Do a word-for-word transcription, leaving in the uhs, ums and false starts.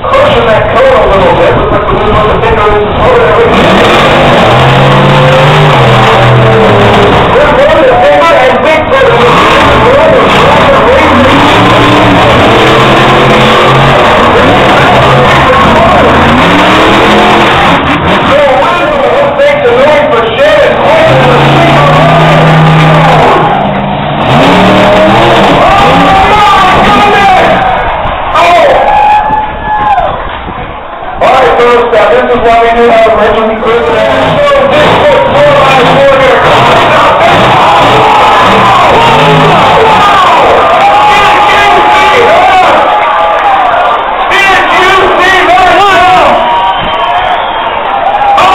crushing that cone a little bit. Looks like we lose one of the finger in the